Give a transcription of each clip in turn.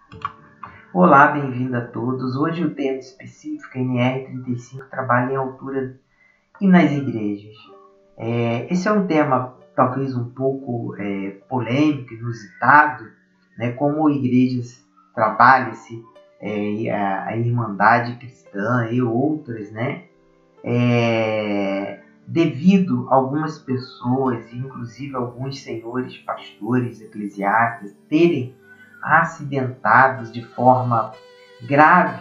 Olá, bem-vindo a todos. Hoje o tema específico NR35 trabalha em altura e nas igrejas. Esse é um tema talvez um pouco polêmico, inusitado, né? Como igrejas trabalham-se a Irmandade Cristã e outras, né? Devido a algumas pessoas, inclusive alguns senhores, pastores, eclesiastas, terem acidentados de forma grave,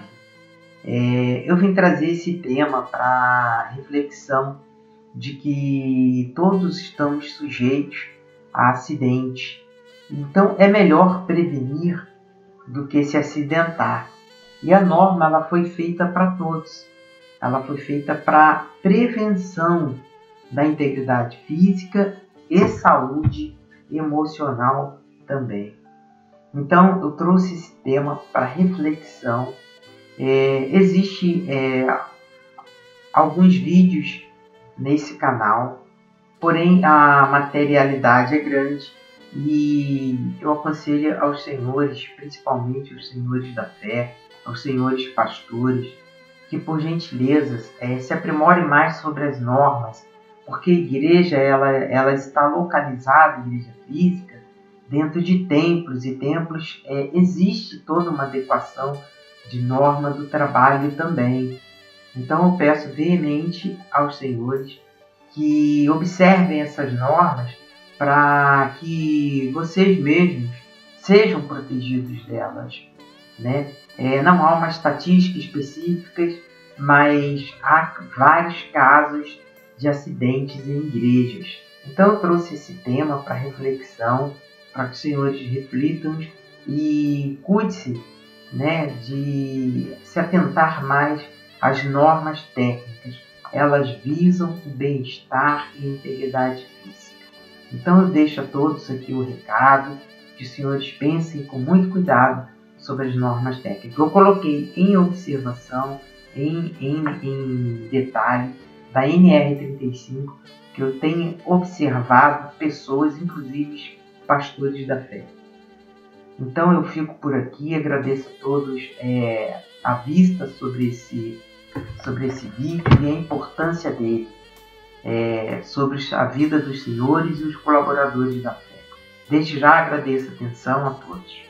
eu vim trazer esse tema para reflexão de que todos estamos sujeitos a acidente. Então é melhor prevenir do que se acidentar. E a norma ela foi feita para todos. Ela foi feita para prevenção da integridade física e saúde emocional também. Então, eu trouxe esse tema para reflexão. Existem alguns vídeos nesse canal, porém a materialidade é grande e eu aconselho aos senhores, principalmente aos senhores da fé, aos senhores pastores, que por gentileza se aprimorem mais sobre as normas, porque a igreja ela está localizada, a igreja física, dentro de templos, e templos existe toda uma adequação de norma do trabalho também. Então eu peço veemente aos senhores que observem essas normas para que vocês mesmos sejam protegidos delas, né? Não há uma estatística específica, mas há vários casos de acidentes em igrejas. Então eu trouxe esse tema para reflexão, para que os senhores reflitam e cuide-se, né, de se atentar mais às normas técnicas. Elas visam o bem-estar e a integridade física. Então eu deixo a todos aqui o recado, que os senhores pensem com muito cuidado sobre as normas técnicas. Eu coloquei em observação, em detalhe, da NR35, que eu tenho observado pessoas, inclusive pastores da fé. Então eu fico por aqui, agradeço a todos a vista sobre esse vídeo e a importância dele sobre a vida dos senhores e os colaboradores da fé. Desde já agradeço a atenção a todos.